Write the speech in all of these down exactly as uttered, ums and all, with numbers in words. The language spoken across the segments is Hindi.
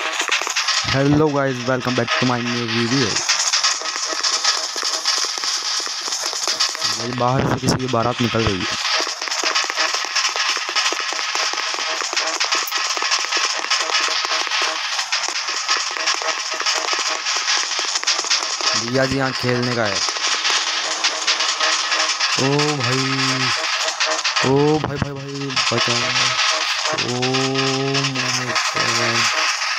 Hello guys, welcome back to my new video. मेरी बाहर से किसी की बारात निकल रही है। भैया जी यहाँ खेलने का है। ओ भाई, ओ भाई भाई भाई बचाओ। ओ माय गॉड,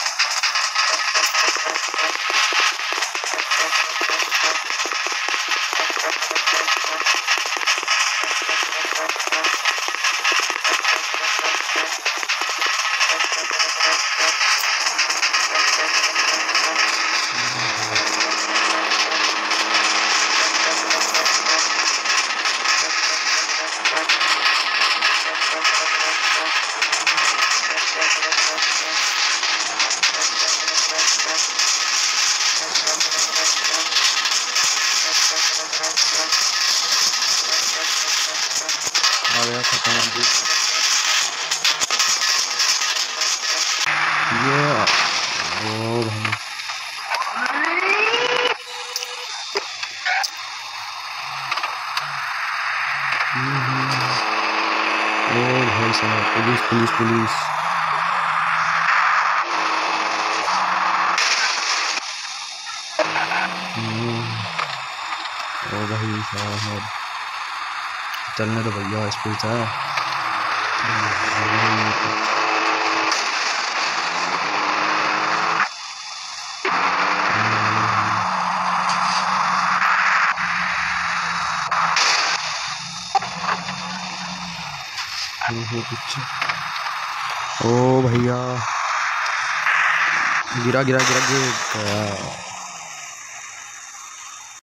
आ गया खत्म अभी ये। ओ भाई, ओ भाई साहब, पुलिस पुलिस पुलिस। ओ भाई साहब, चलने तो भैया स्पीड से। ओ भैया, गिरा गिरा गिरा गिरा।